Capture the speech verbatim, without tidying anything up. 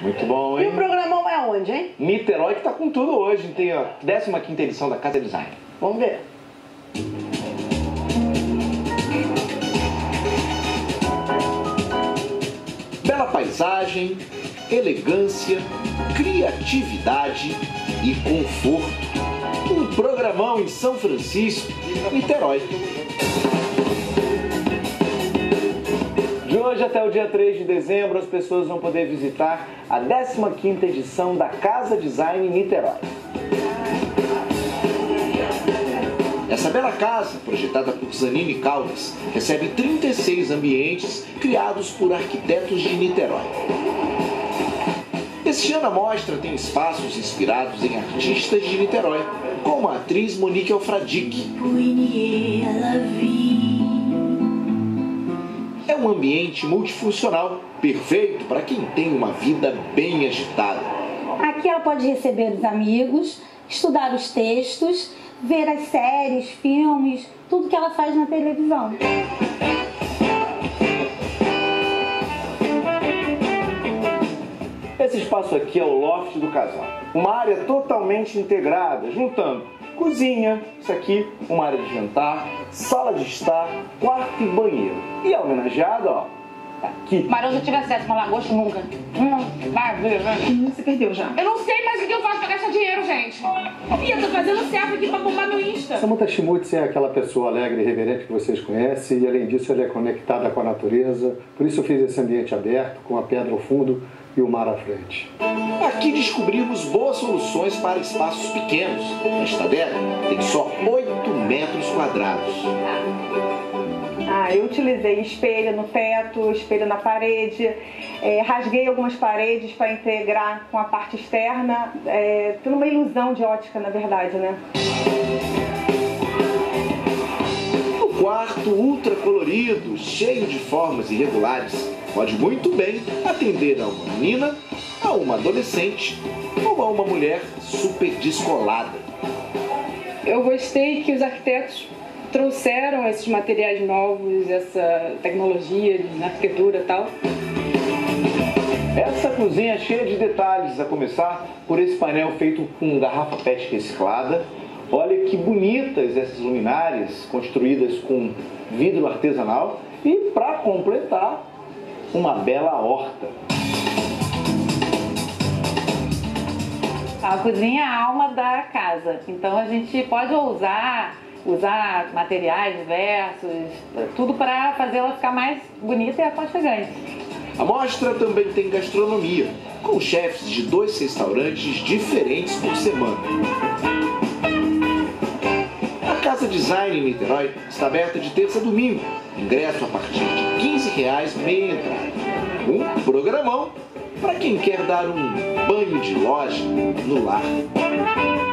Muito bom, E hein? o programão é onde, hein? Niterói que tá com tudo hoje. Tem a décima quinta edição da Casa Design. Vamos ver. Bela paisagem, elegância, criatividade e conforto. Um programão em São Francisco, Niterói. De hoje até o dia três de dezembro, as pessoas vão poder visitar a décima quinta edição da Casa Design Niterói. Essa bela casa, projetada por Zanini Caldas, recebe trinta e seis ambientes criados por arquitetos de Niterói. Este ano a mostra tem espaços inspirados em artistas de Niterói, como a atriz Monique Alfradique. É um ambiente multifuncional, perfeito para quem tem uma vida bem agitada. Aqui ela pode receber os amigos, estudar os textos, ver as séries, filmes, tudo que ela faz na televisão. Esse espaço aqui é o loft do casal. Uma área totalmente integrada, juntando cozinha, isso aqui, uma área de jantar, sala de estar, quarto e banheiro. E a homenageada, ó, tá aqui. Mas eu já tive acesso a uma lagosta nunca. Hum, vai ver, vai. Você perdeu já. Eu não sei mais o que eu faço pra gastar dinheiro, gente. E eu tô fazendo certo aqui pra bombar meu Insta. Samantha Schmutz é aquela pessoa alegre e reverente que vocês conhecem e, além disso, ela é conectada com a natureza. Por isso eu fiz esse ambiente aberto, com a pedra ao fundo e o mar à frente. Aqui descobrimos boas soluções para espaços pequenos. Esta adega tem só oito metros quadrados. Ah, eu utilizei espelho no teto, espelho na parede, é, rasguei algumas paredes para integrar com a parte externa, é, tendo uma ilusão de ótica, na verdade, né? O quarto ultra colorido, cheio de formas irregulares, pode muito bem atender a uma menina, a uma adolescente ou a uma mulher super descolada. Eu gostei que os arquitetos trouxeram esses materiais novos, essa tecnologia de arquitetura e tal. Essa cozinha é cheia de detalhes, a começar por esse painel feito com garrafa P E T reciclada. Olha que bonitas essas luminárias construídas com vidro artesanal e, para completar, uma bela horta. A cozinha é a alma da casa, então a gente pode ousar, usar materiais diversos, tudo para fazer ela ficar mais bonita e aconchegante. A mostra também tem gastronomia, com chefes de dois restaurantes diferentes por semana. A Casa Design em Niterói está aberta de terça a domingo. Ingresso a partir de quinze reais meia entrada. Um programão para quem quer dar um banho de loja no lar.